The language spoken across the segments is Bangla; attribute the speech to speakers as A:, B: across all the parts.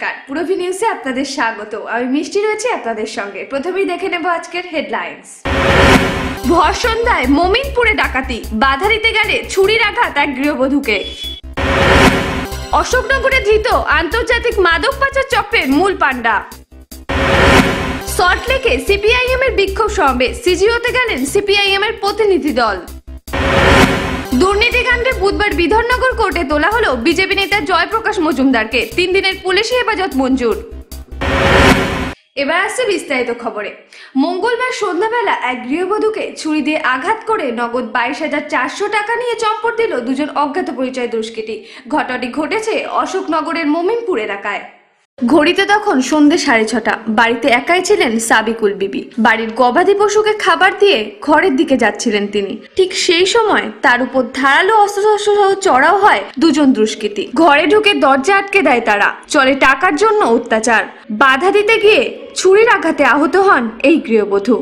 A: নমস্কার, পুরোবি নিউজে আপনাদের স্বাগত। আমি মিষ্টি রয়েছি আপনাদের সঙ্গে। প্রথমেই দেখে নেব আজকের হেডলাইন্স। ভর সন্ধ্যায় মোমিনপুরে ডাকাতি, বাধা দিতে গেলে ছুরির আঘাত এক গৃহবধূকে। অশোকনগরে ধৃত আন্তর্জাতিক মাদক পাচার চক্রের মূল পান্ডা। সল্টলেকে সিপিআইএম এর বিক্ষোভ সমাবেশ, সিজিওতে গেলেন সিপিআইএম এর প্রতিনিধি দল। দুর্নীতিকাণ্ডে বুধবার বিধাননগর কোর্টে তোলা হলো বিজেপি নেতা জয়প্রকাশ মজুমদারকে। 3 দিনের পুলিশি হেফাজত মঞ্জুর। এবার আসছে বিস্তারিত খবরে। মঙ্গলবার সন্ধ্যাবেলা এক গৃহবধূকে ছুরি দিয়ে আঘাত করে নগদ 22,400 টাকা নিয়ে চম্পট দিল দুজন অজ্ঞাত পরিচয় দুষ্কৃতী। ঘটনাটি ঘটেছে অশোকনগরের মোমিনপুর এলাকায়। ঘড়িতে তখন সন্ধ্যে 6:30। বাড়িতে একাই ছিলেন সাবিকুল বিবি। বাড়ির গবাদি পশুকে খাবার দিয়ে ঘরের দিকে যাচ্ছিলেন তিনি। ঠিক সেই সময় তার উপর ধারালো অস্ত্রশস্ত্র সহ চড়াও হয় দুজন দুষ্কৃতী। ঘরে ঢুকে দরজা আটকে দেয় তারা। চলে টাকার জন্য অত্যাচার। বাধা দিতে গিয়ে ছুরির আঘাতে আহত হন এই গৃহবধূ।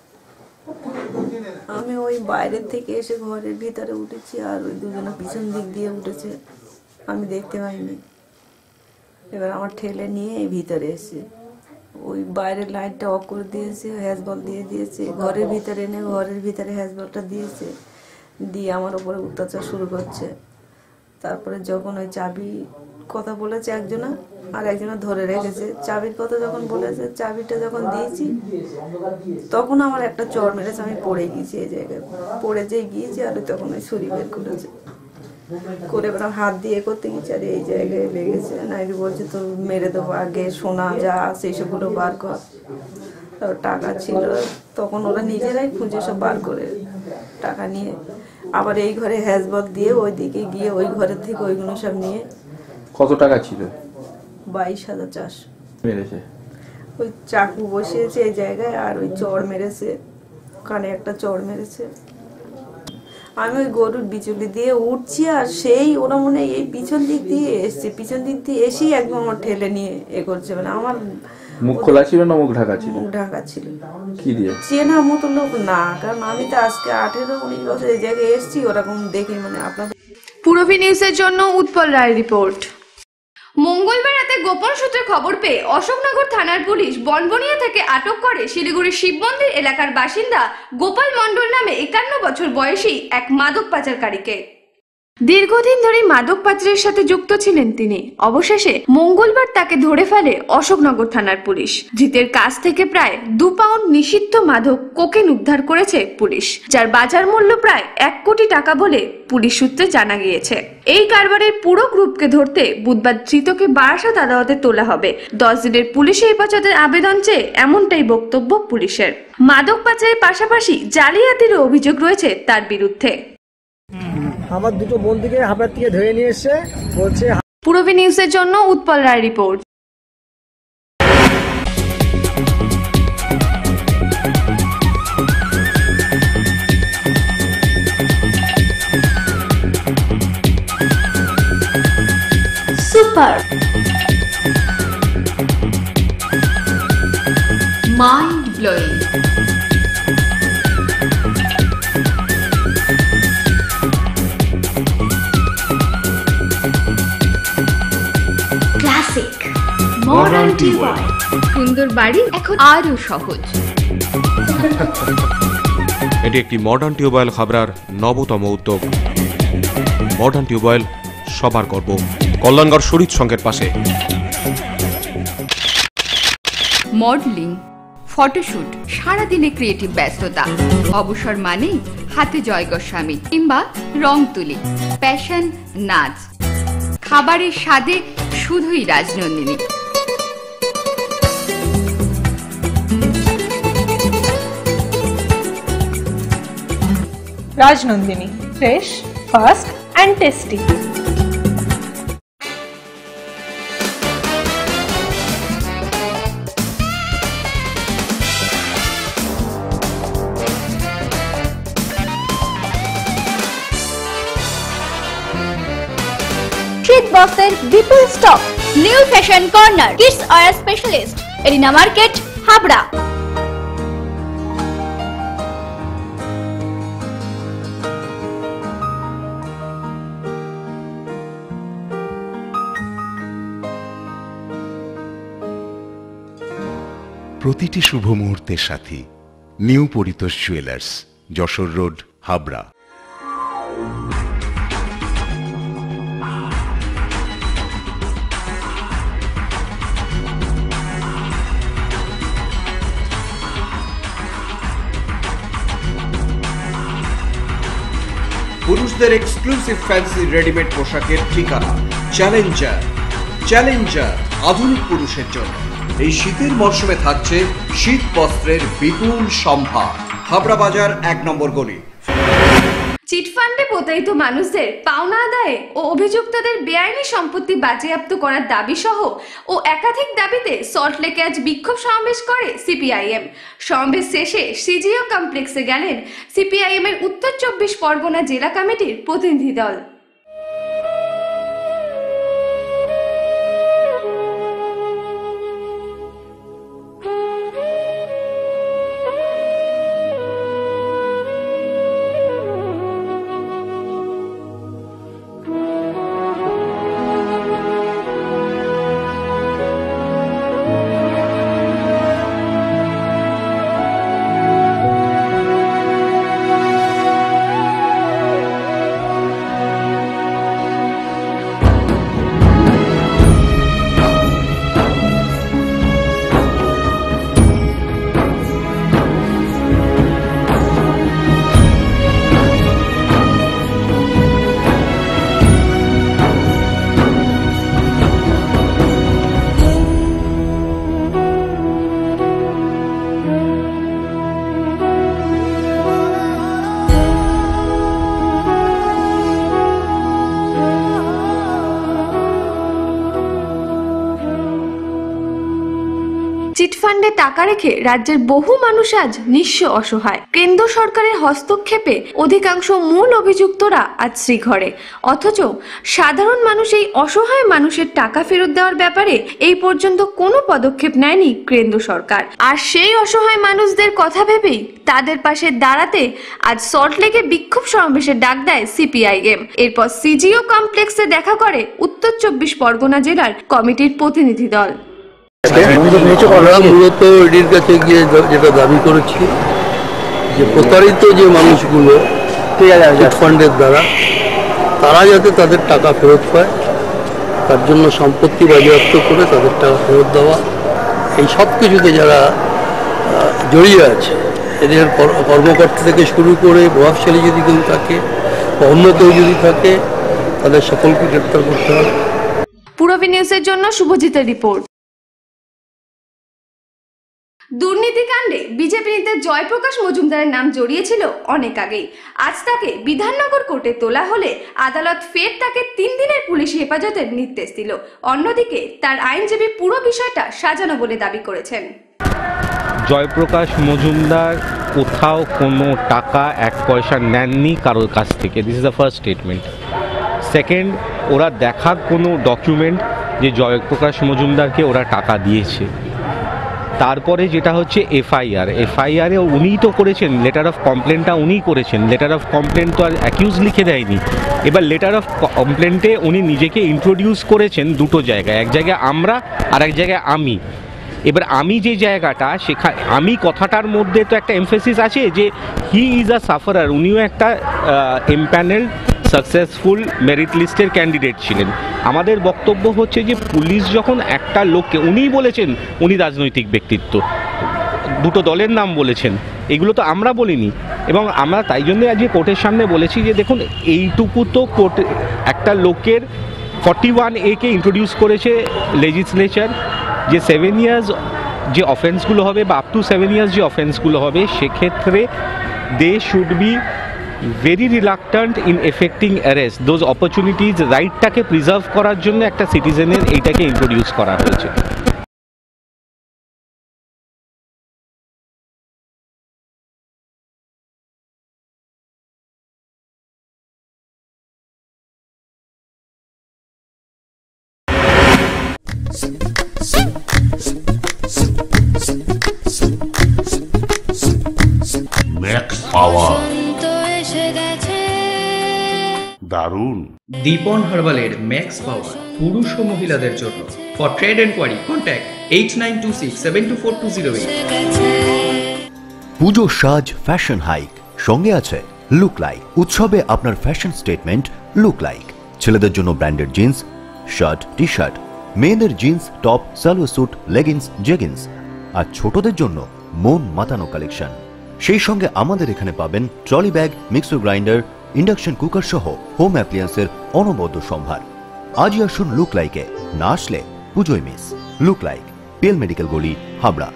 B: আমি ওই বাইরের থেকে এসে ঘরের ভিতরে উঠেছি, আর ওই দুজনে পিছন দিক দিয়ে উঠেছে, আমি দেখতে পাইনি। এবার আমার ঠেলে নিয়ে ভিতরে এসে ওই বাইরের লাইটটা অফ করে দিয়েছে, হ্যাজবল দিয়ে দিয়েছে, ঘরের ভিতরে এনে ঘরের ভিতরে হ্যাজবলটা দিয়েছে, দিয়ে আমার উপরে অত্যাচার শুরু করছে। তারপরে যখন ওই চাবি কথা বলেছে একজনা, আর একজনা ধরে রেখেছে। চাবির কথা যখন বলেছে, চাবিটা যখন দিয়েছি তখন আমার একটা চড় মেরেছে, আমি পড়ে গিয়েছি এই জায়গায়। পড়ে যেয়ে গিয়েছি আর তখন ওই ছুরি বের করেছে, করে এবার হাত দিয়ে করতে গেছি আর এই জায়গায় লেগেছে। নাইডু বলছে তো মেরে দেবো, আগে সোনা যা সেই সবগুলো বার কর। তারপর টাকা ছিল, তখন ওরা নিজেরাই খুঁজে সব বার করে টাকা নিয়ে আবার এই ঘরে হ্যাজবল দিয়ে ওই দিকে গিয়ে ওই ঘরের থেকে ওইগুলো সব নিয়ে।
C: কত টাকা ছিল?
B: 22,400
C: মেরেছে।
B: ওই চাকু বসিয়েছে এই জায়গায়, আর ওই চড় মেরেছে, কানে একটা চড় মেরেছে। আমি ওই গরুর বিচুলি দিয়ে উঠছি, আর সেই ওরা মনে হয় এই পিছন দিক দিয়ে এসছে, পিছন দিক দিয়ে এসেই একদম আমার ঠেলে নিয়ে করছে। মানে আমার
C: মুখ খোলা ছিল না মুখ ঢাকা ছিল?
B: মুখ ঢাকা ছিল।
C: কি দিয়ে?
B: চেনা মতো লোক না, কারণ আমি তো আজকে 18-19 বছর এই জায়গায় এসেছি, ওরকম দেখি। মানে আপনাদের
A: পুরোবি নিউজের জন্য উৎপল রায় রিপোর্ট। মঙ্গলবার রাতে গোপন সূত্রে খবর পেয়ে অশোকনগর থানার পুলিশ বনবনিয়া থেকে আটক করে শিলিগুড়ির শিব মন্দির এলাকার বাসিন্দা গোপাল মণ্ডল নামে 51 বছর বয়সী এক মাদক পাচারকারীকে। দীর্ঘদিন ধরে মাদক পাচারের সাথে যুক্ত ছিলেন তিনি। অবশেষে মঙ্গলবার তাকে ধরে ফেলে অশোকনগর থানার পুলিশ। ধৃতের কাছ থেকে প্রায় 2 পাউন্ড নিষিদ্ধ মাদক কোকেন উদ্ধার করেছে পুলিশ, যার বাজার মূল্য প্রায় 1 কোটি টাকা বলে পুলিশ সূত্রে জানা গিয়েছে। এই কারবারের পুরো গ্রুপকে ধরতে বুধবার ধৃতকে বারাসাত আদালতে তোলা হবে। 10 দিনের পুলিশি হেফাজতের আবেদন চেয়ে এমনটাই বক্তব্য পুলিশের। মাদক পাচারের পাশাপাশি জালিয়াতিরও অভিযোগ রয়েছে তার বিরুদ্ধে।
D: আমার দুটো বন্ধুকে হাফের থেকে ধরে নিয়ে এসে বলছে।
A: পুরোবি নিউজের জন্য Utpal Roy report. Super mind blowing. Modern tube well, সুন্দর বাড়ি এখন আরো সহজ।
E: এটি একটি মডার্ন টিউবওয়েল খাবরার নবতম উদ্যোগ। মডার্ন টিউবওয়েল সবার গর্ব, কল্যাণগড় শরীর সংঘের পাশে।
F: মডেলিং, ফটোশুট, সারাদিনে ক্রিয়েটিভ ব্যস্ততা, অবসর মানেই হাতে জয় গোস্বামী কিংবা রং তুলি, প্যাশন, নাচ, খাবারের স্বাদে শুধুই Rajnandini.
G: Rajnandini, fresh, fast and tasty.
H: Street Boxer বিপুল stock, new fashion corner, kids wear specialist, arena market, Habra.
I: প্রতিটি শুভ মুহূর্তের সাথী new Paritosh jewellers, Jessore road, Habra.
J: পুরুষদের এক্সক্লুসিভ ফ্যান্সি রেডিমেড পোশাকের ঠিকানা চ্যালেঞ্জার আধুনিক পুরুষের জন্য। এই শীতের মরশুমে থাকছে শীত বস্ত্রের বিপুল সম্ভার। হাবড়া বাজার 1 নম্বর গলি।
A: চিটফান্ডে প্রতারিত মানুষদের পাওনা আদায়ে ও অভিযুক্তদের বেআইনি সম্পত্তি বাজেয়াপ্ত করার দাবি সহ ও একাধিক দাবিতে সল্টলেকে আজ বিক্ষোভ সমাবেশ করে সিপিআইএম। সমাবেশ শেষে সিজিও কমপ্লেক্সে গেলেন সিপিআইএম এর উত্তর 24 পরগনা জেলা কমিটির প্রতিনিধি দল। চিটফান্ডে টাকা রেখে রাজ্যের বহু মানুষ আজ নিঃস্ব অসহায়। কেন্দ্র সরকারের হস্তক্ষেপে অধিকাংশ মূল অভিযুক্তরা আজ শ্রীঘরে, অথচ সাধারণ মানুষ এই অসহায় মানুষের টাকা ফেরত দেওয়ার ব্যাপারে এই পর্যন্ত কোনো পদক্ষেপ নেয়নি কেন্দ্র সরকার। আর সেই অসহায় মানুষদের কথা ভেবেই তাদের পাশে দাঁড়াতে আজ সল্টলেকে বিক্ষোভ সমাবেশের ডাক দেয় সিপিআইএম। এরপর সিজিও কমপ্লেক্সে দেখা করে উত্তর 24 পরগনা জেলার কমিটির প্রতিনিধি দল।
K: আমরা মূলত এটির কাছে গিয়ে যেটা দাবি করেছি যে প্রতারিত যে মানুষগুলো চিটফান্ডের দ্বারা তারা যাতে তাদের টাকা ফেরত পায়, তার জন্য সম্পত্তি বাজেয়াপ্ত করে তাদের টাকা ফেরত দেওয়া, এই সব কিছুতে যারা জড়িয়ে আছে এদের কর্মকর্তা থেকে শুরু করে প্রভাবশালী যদি কেউ থাকে বা অন্য কেউ যদি থাকে তাদের সকলকে গ্রেপ্তার করতে হবে।
A: পুরবি নিউজের জন্য শুভজিতের রিপোর্ট। দুর্নীতিকাণ্ডে বিজেপি নেতা জয়প্রকাশ মজুমদারের নাম জড়িয়েছিল অনেক আগেই। আজ তাকে বিধাননগর কোর্টে তোলা হলে আদালত ফের তাকে 3 দিনের পুলিশি হেফাজতের নির্দেশ দিল। অন্যদিকে তার আইনজীবী পুরো বিষয়টা সাজানো বলে দাবি করেছেন।
L: জয়প্রকাশ মজুমদার কোথাও কোনো টাকা 1 পয়সা নেননি কারোর কাছ থেকে। This is the first statement. Second, ওরা দেখা কোনো ডকুমেন্ট যে জয়প্রকাশ মজুমদারকে ওরা টাকা দিয়েছে। তারপরে যেটা হচ্ছে এফআইআরে উনিই তো করেছেন, লেটার অফ কমপ্লেনটা উনিই করেছেন। লেটার অফ কমপ্লেন তো আর অ্যাকিউজ লিখে দেয়নি। এবার লেটার অফ কমপ্লেন্টে উনি নিজেকে ইন্ট্রোডিউস করেছেন দুটো জায়গায়, এক জায়গায় আমরা আর এক জায়গায় আমি। এবার আমি যে জায়গাটা, সেখানে আমি কথাটার মধ্যে তো একটা এমফেসিস আছে যে হি ইজ আ সাফারার। উনিও একটা এমপ্যানেল সাকসেসফুল মেরিট লিস্টের ক্যান্ডিডেট ছিলেন। আমাদের বক্তব্য হচ্ছে যে পুলিশ যখন একটা লোককে, উনিই বলেছেন উনি রাজনৈতিক ব্যক্তিত্ব, দুটো দলের নাম বলেছেন, এগুলো তো আমরা বলিনি। এবং আমরা তাই জন্য আজকে কোর্টের সামনে বলেছি যে দেখুন এইটুকু তো কোর্ট একটা লোকের 41A কে ইন্ট্রোডিউস করেছে লেজিসলেচার, যে 7 ইয়ার্স যে অফেন্সগুলো হবে বা আপ টু 7 ইয়ার্স যে অফেন্সগুলো হবে, সেক্ষেত্রে they should be very reluctant in effecting arrest those opportunities. রাইটটাকে প্রিজার্ভ করার জন্য একটা সিটিজেনের এইটাকে ইন্ট্রোডিউস করা হয়েছে।
M: ম্যাক্স পাওয়ার দারুণ।
N: দীপন হার্বালের ম্যাক্স পাওয়ার পুরুষ ও মহিলাদের জন্য। For trade enquiry contact 8926724208।
O: Puja সাজ ফ্যাশন হাইক সঙ্গে আছে লুক লাইক। উৎসবে আপনার ফ্যাশন স্টেটমেন্ট লুক লাইক। ছেলেদের জন্য branded jeans, shirt, T shirt, মেয়েদের jeans, top, salwar suit, leggings, jeggings, আর ছোটদের জন্য মন মাতানো কালেকশন। সেই সঙ্গে আমাদের এখানে পাবেন trolley bag, mixer grinder, induction cooker সহ হোম অ্যাপ্লিয়েন্সের অনবদ্য সম্ভার। আজই আসুন লুক লাইকে, না আসলে পুজোয় মিস। লুক লাইক, পেল মেডিকেল গলি, হাবড়া।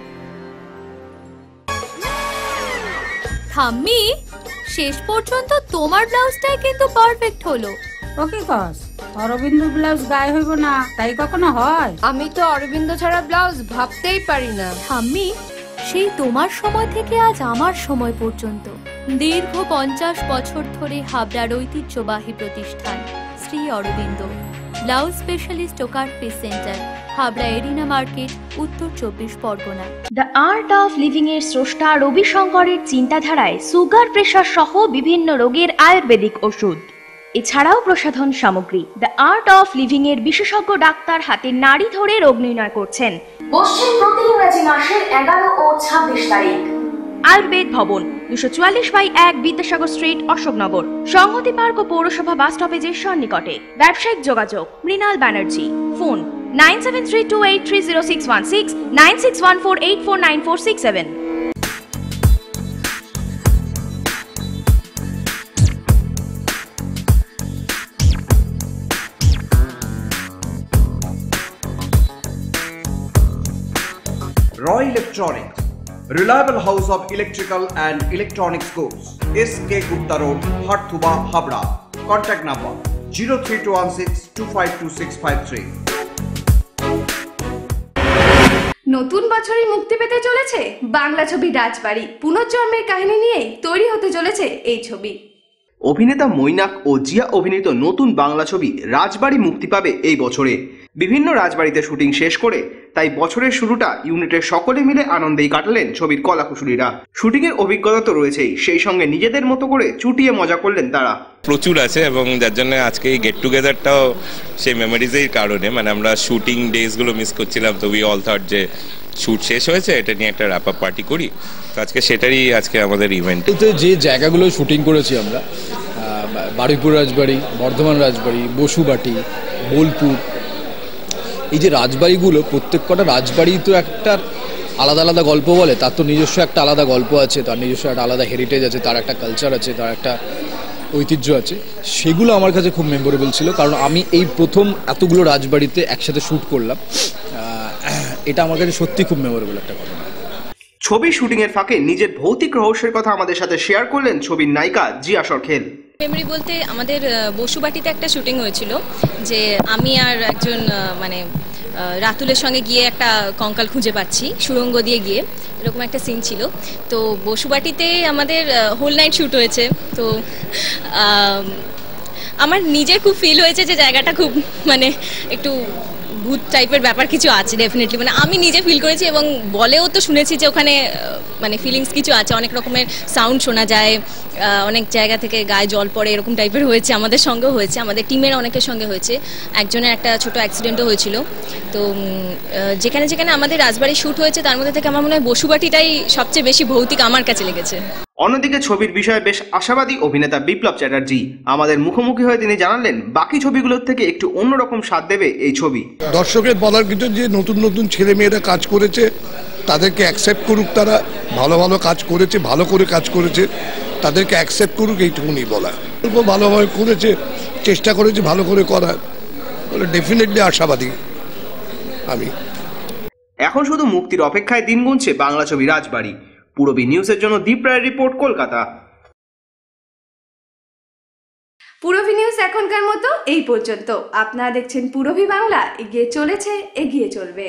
H: ঠাম্মি, শেষ পর্যন্ত তোমার ব্লাউজটাই কিন্তু পারফেক্ট হলো।
P: ওকে কস অরবিন্দ ব্লাউজ গায়ে হইব না তাই কখনো হয়?
A: আমি তো অরবিন্দ ছাড়া ব্লাউজ ভাবতেই পারি না।
H: ঠাম্মি, সেই তোমার সময় থেকে আজ আমার সময় পর্যন্ত দীর্ঘ 50 বছর ধরে হাবড়ার ঐতিহ্যবাহী প্রতিষ্ঠান শ্রী অরবিন্দ ব্লাউজ স্পেশালিস্ট ও cut piece centre, Habra arena market, উত্তর 24 Parganas.
Q: The art of living এর স্রষ্টা রবি শঙ্করের চিন্তাধারায় সুগার, প্রেশার সহ বিভিন্ন রোগের আয়ুর্বেদিক ওষুধ, এছাড়াও প্রসাধন সামগ্রী। দ্য আর্ট অফ লিভিং এর বিশেষজ্ঞ ডাক্তার হাতে নাড়ি ধরে রোগ নির্ণয় করছেন। বসছেন প্রতি ইংরাজি মাসের 11 ও 26 তারিখ। আয়ুর্বেদ ভবন, 244/1 বিদ্যাসাগর স্ট্রিট, অশোকনগর, সংহতি পার্ক ও পৌরসভা বাস স্টপেজের সন্নিকটে। ব্যবসায়িক যোগাযোগ Mrinal Banerjee, phone 9732830616, 9614849467।
J: Roy Electronics, reliable house of electrical and electronics goods, S.K. Gupta Road, Harthuba, Habra. Contact number 03216252653.
A: নতুন বছরই মুক্তি পেতে চলেছে বাংলা ছবি রাজবাড়ি। পুনর্জন্মের কাহিনী নিয়েই তৈরি হতে চলেছে এই ছবি।
R: অভিনেতা মৈনাক ও জিয়া অভিনীত নতুন বাংলা ছবি রাজবাড়ি মুক্তি পাবে এই বছরে। বিভিন্ন রাজবাড়িতে শুটিং শেষ করে তাই বছরের শুরুটা ইউনিটের সকলে মিলে আনন্দেই কাটালেন ছবির কলাকুশলীরা। শুটিংয়ের অভিজ্ঞতা তো রয়েছেই, সেই সঙ্গে নিজেদের মতো করে চুটিয়ে মজা করলেন তারা।
S: প্রচুর আছে এবং যার জন্য আজকে এই গেট টুগেদারটাও সেই মেমোরিজের কারণে, মানে আমরা শুটিং ডেজগুলো মিস করছিলাম, তো উই অল থট যে শুট শেষ হয়েছে, এটা নিয়ে একটা র্যাপ আপ পার্টি করি। তো আজকে সেটারই আজকে আমাদের ইভেন্ট।
T: যে জায়গাগুলো শুটিং করেছি আমরা, বারুইপুর রাজবাড়ি, বর্ধমান রাজবাড়ি, বসুবাটি, বোলপুর, এই যে রাজবাড়িগুলো, প্রত্যেক কটা রাজবাড়ি তো একটা আলাদা আলাদা গল্প বলে, তার তো নিজস্ব একটা আলাদা গল্প আছে, তার নিজস্ব একটা আলাদা হেরিটেজ আছে, তার একটা কালচার আছে, তার একটা ঐতিহ্য আছে। সেগুলো আমার কাছে খুব মেমোরেবল ছিল, কারণ আমি এই প্রথম এতগুলো রাজবাড়িতে একসাথে শ্যুট করলাম। এটা আমার কাছে সত্যি খুব মেমোরেবল একটা ঘটনা।
R: ছবি শুটিং এর ফাঁকে নিজের ভৌতিক রহস্যের কথা আমাদের সাথে শেয়ার করলেন ছবির নায়িকা জিয়া সরখেল।
U: মেমরি বলতে আমাদের বসুবাটিতে একটা শুটিং হয়েছিল, যে আমি আর একজন মানে রাতুলের সঙ্গে গিয়ে একটা কঙ্কাল খুঁজে পাচ্ছি সুড়ঙ্গ দিয়ে গিয়ে, এরকম একটা সিন ছিল। তো বসুবাটিতে আমাদের হোল নাইট শ্যুট হয়েছে। তো আমার নিজের খুব ফিল হয়েছে যে জায়গাটা খুব মানে একটু ভূত টাইপের ব্যাপার কিছু আছে ডেফিনেটলি, মানে আমি নিজে ফিল করেছি এবং বলেও তো শুনেছি যে ওখানে মানে ফিলিংস কিছু আছে, অনেক রকমের সাউন্ড শোনা যায়, অনেক জায়গা থেকে গায়ে জল পড়ে, এরকম টাইপের হয়েছে। আমাদের সঙ্গেও হয়েছে, আমাদের টিমের অনেকের সঙ্গে হয়েছে, একজনের একটা ছোট অ্যাক্সিডেন্টও হয়েছিল। তো যেখানে যেখানে আমাদের রাজবাড়ি শ্যুট হয়েছে তার মধ্যে থেকে আমার মনে হয় বসুবাটিটাই সবচেয়ে বেশি ভৌতিক আমার কাছে লেগেছে।
R: অন্যদিকে ছবির বিষয়ে বেশ আশাবাদী অভিনেতা বিপ্লব চ্যাটার্জি। আমাদের মুখোমুখি হয়ে তিনি জানালেন বাকি ছবিগুলোর থেকে একটু অন্যরকম স্বাদ দেবে এই ছবি।
K: দর্শকের বলার কিছু যে নতুন নতুন ছেলে মেয়েরা কাজ করেছে, তাদেরকে অ্যাকসেপ্ট করুক, তারা ভালো ভালো কাজ করেছে, ভালো করে কাজ করেছে, তাদেরকে অ্যাকসেপ্ট করুক, এইটুকুনি বলা। ভালোভাবে করেছে, চেষ্টা করেছে ভালো করে করার, ডেফিনেটলি আশাবাদী আমি।
R: এখন শুধু মুক্তির অপেক্ষায় দিন গুনছে বাংলা ছবি রাজবাড়ি। পুরবী নিউজের জন্য দীপ রায়ের রিপোর্ট, কলকাতা।
A: পুরবী নিউজ এখনকার মতো এই পর্যন্ত। আপনারা দেখছেন পুরবী বাংলা, এগিয়ে চলেছে, এগিয়ে চলবে।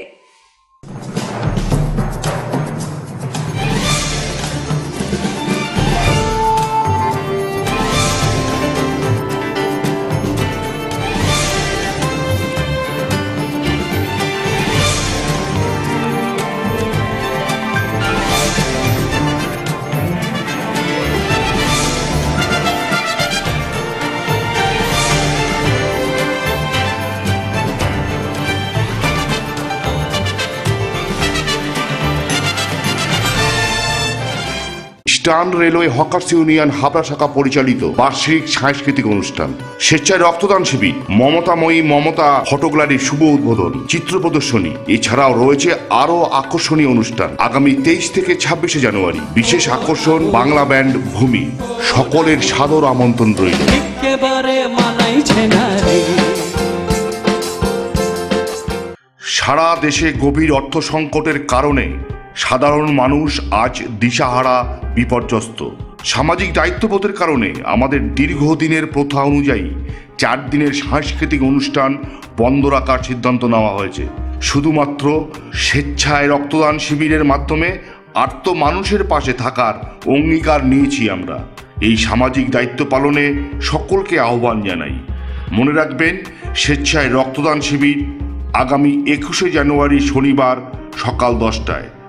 M: Eastern railway hawkers union Habra শাখা পরিচালিত বার্ষিক সাংস্কৃতিক অনুষ্ঠান, স্বেচ্ছায় রক্তদান শিবির, মমতাময়ী মমতা ফটোগ্যালারির শুভ উদ্বোধন, চিত্র প্রদর্শনী, এছাড়াও রয়েছে আরো আকর্ষণীয় অনুষ্ঠান। আগামী 23 থেকে 26 জানুয়ারি বিশেষ আকর্ষণ বাংলা ব্যান্ড ভূমি। সকলের সাদর আমন্ত্রণ রইল। সারা দেশে গভীর অর্থ সংকটের কারণে সাধারণ মানুষ আজ দিশাহারা, বিপর্যস্ত। সামাজিক দায়িত্ববোধের কারণে আমাদের দীর্ঘদিনের প্রথা অনুযায়ী 4 দিনের সাংস্কৃতিক অনুষ্ঠান বন্ধ রাখার সিদ্ধান্ত নেওয়া হয়েছে। শুধুমাত্র স্বেচ্ছায় রক্তদান শিবিরের মাধ্যমে আর্ত মানুষের পাশে থাকার অঙ্গীকার নিয়েছি আমরা। এই সামাজিক দায়িত্ব পালনে সকলকে আহ্বান জানাই। মনে রাখবেন, স্বেচ্ছায় রক্তদান শিবির আগামী 21 জানুয়ারি শনিবার সকাল 10টায়।